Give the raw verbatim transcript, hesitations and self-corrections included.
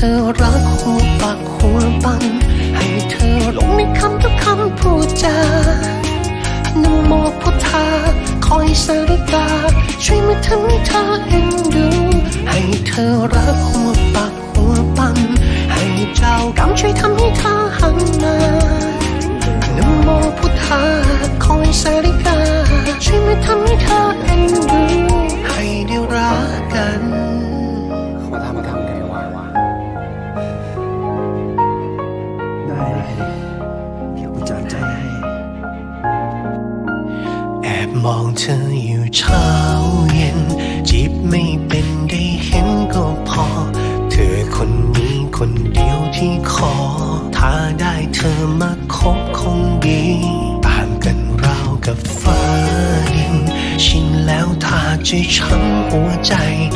อรักหัวปากหัวปันให้เธอหลงในคำทุกคำพูดจานะโมพุทธาคอยสาริกาช่วยมาทำให้เธอเอ็นดูให้เธอรักหัวปากหัวปันให้เจ้ากรรมช่วยทำให้เธอหันมานะโมพุทธาคอยสาริกาช่วยมาทำให้เธอเอ็นดูให้ได้รักกันมาทำมาทำกันดีกว่าได้เดี๋ยวกูจัดใจให้แอบมองเธออยู่เช้าเย็นจีบไม่เป็นได้เห็นก็พอเธอคนนี้คนเดียวที่ขอถ้าได้เธอมาคบคงดีต่างกันราวกับฟ้าดินชินแล้วถ้าจะช้ำหัวใจ